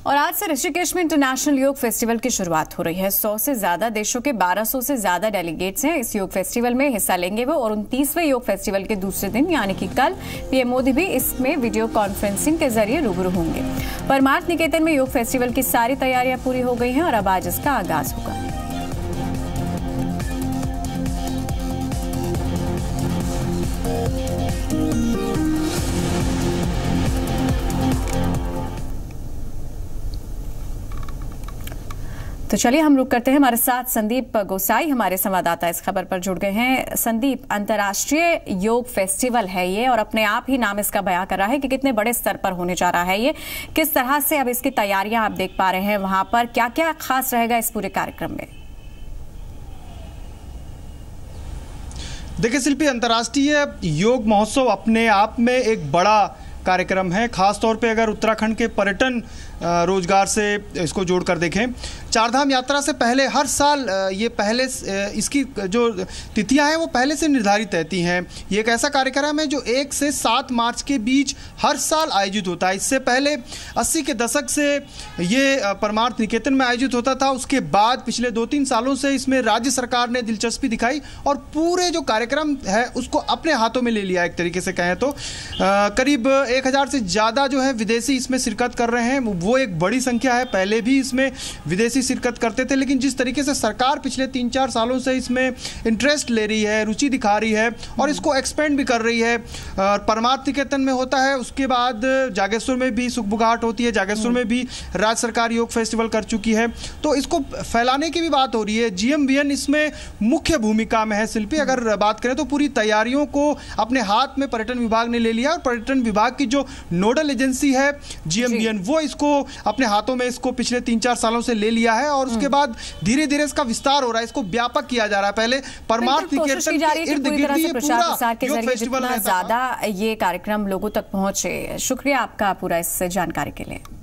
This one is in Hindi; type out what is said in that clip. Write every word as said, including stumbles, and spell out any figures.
और आज से ऋषिकेश में इंटरनेशनल योग फेस्टिवल की शुरुआत हो रही है। सौ से ज्यादा देशों के बारह सौ से ज्यादा डेलीगेट्स हैं इस योग फेस्टिवल में हिस्सा लेंगे वो। और उनतीसवें योग फेस्टिवल के दूसरे दिन यानी कि कल पीएम मोदी भी इसमें वीडियो कॉन्फ्रेंसिंग के जरिए रूबरू होंगे। परमार्थ निकेतन में योग फेस्टिवल की सारी तैयारियां पूरी हो गई हैं और अब आज इसका आगाज होगा। तो चलिए हम रुक करते हैं। हमारे साथ संदीप गोसाई हमारे संवाददाता इस खबर पर जुड़ गए हैं। संदीप, अंतर्राष्ट्रीय योग फेस्टिवल है ये और अपने आप ही नाम इसका बयां कर रहा है कि कितने बड़े स्तर पर होने जा रहा है ये। किस तरह से अब इसकी तैयारियां आप देख पा रहे हैं, वहां पर क्या क्या खास रहेगा इस पूरे कार्यक्रम में? देखिए शिल्पी, अंतर्राष्ट्रीय योग महोत्सव अपने आप में एक बड़ा कार्यक्रम है। खास तौर पे अगर उत्तराखंड के पर्यटन रोजगार से इसको जोड़कर देखें, चारधाम यात्रा से पहले हर साल ये पहले इसकी जो तिथियां हैं वो पहले से निर्धारित रहती हैं। ये एक ऐसा कार्यक्रम है जो एक से सात मार्च के बीच हर साल आयोजित होता है। इससे पहले अस्सी के दशक से ये परमार्थ निकेतन में आयोजित होता था। उसके बाद पिछले दो तीन सालों से इसमें राज्य सरकार ने दिलचस्पी दिखाई और पूरे जो कार्यक्रम है उसको अपने हाथों में ले लिया। एक तरीके से कहें तो आ, करीब एक हजार से ज़्यादा जो है विदेशी इसमें शिरकत कर रहे हैं। वो एक बड़ी संख्या है। पहले भी इसमें विदेशी शिरकत करते थे, लेकिन जिस तरीके से सरकार पिछले तीन चार सालों से इसमें इंटरेस्ट ले रही है, रुचि दिखा रही है और इसको एक्सपेंड भी कर रही है। परमार्थ निकेतन में होता है, उसके बाद जागेश्वर में भी सुखबुगाहट होती है, जागेश्वर में भी राज्य सरकार योग फेस्टिवल कर चुकी है। तो इसको फैलाने की भी बात हो रही है। जीएमवीएन इसमें मुख्य भूमिका में है। शिल्पी, अगर बात करें तो पूरी तैयारियों को अपने हाथ में पर्यटन विभाग ने ले लिया और पर्यटन विभाग की जो नोडल एजेंसी है जीएमवीएन, वो इसको अपने हाथों में इसको पिछले तीन चार सालों से ले लिया है और उसके बाद धीरे धीरे इसका विस्तार हो रहा है, इसको व्यापक किया जा रहा है। पहले परमार्थ निकेतन के इर्द गिर्द ये पूरा योग फेस्टिवल ज्यादा ये कार्यक्रम लोगों तक पहुंचे। शुक्रिया आपका पूरा इस जानकारी के लिए।